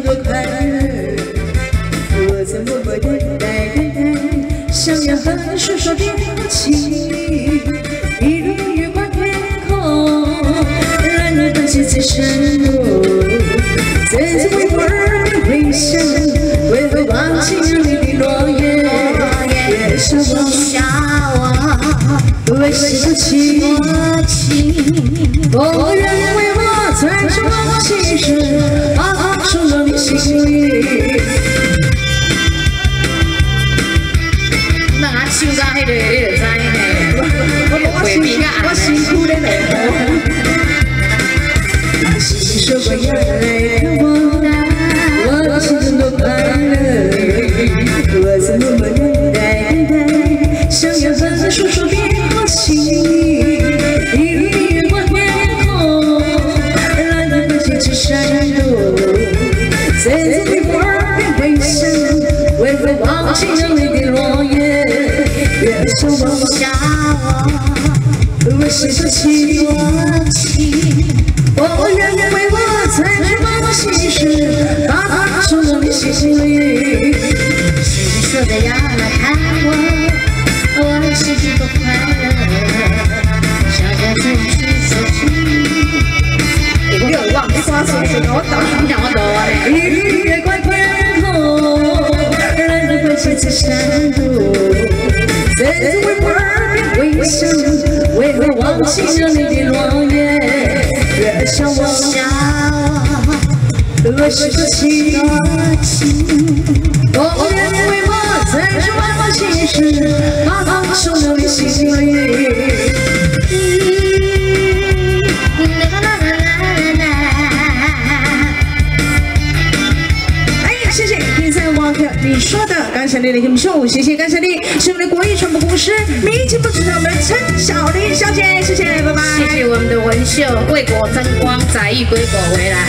生多快乐，我在默默等待，想要和你说说遍情，一路月光天空，让你的心在闪躲，在这微波儿回响，为何忘记了你的诺言？别笑我，为什么情？我愿为我在这忘情时，把送到你心里。 那唱到迄个，你就知呢。我辛苦的嘞。 你说过要来看我，我的心中多快乐，我在默默等待，想要和你说说遍情，一路月光天空，让你的心去闪躲，在这微波儿回响，为何忘记了你的诺言？别笑我，为什么情？我愿为我在这忘情时，把它送到你心里。 你说的要来看我，我心情多快乐，想要跟你说情。 你有忘记刷手机？我懂啊！一缕月光天空，让你的心在闪躲，在这微波儿微响，为何忘记了你的诺言？别笑我，为什么情？我愿为我在这忘情时，把它送到你心里。谢谢第三网友你说的，感谢你的欣赏，谢谢感谢你，是我们的国语传播故事名节目主持人陈小丽小姐，谢谢，拜拜。 谢谢我们的文秀，为国争光，载誉归国回来。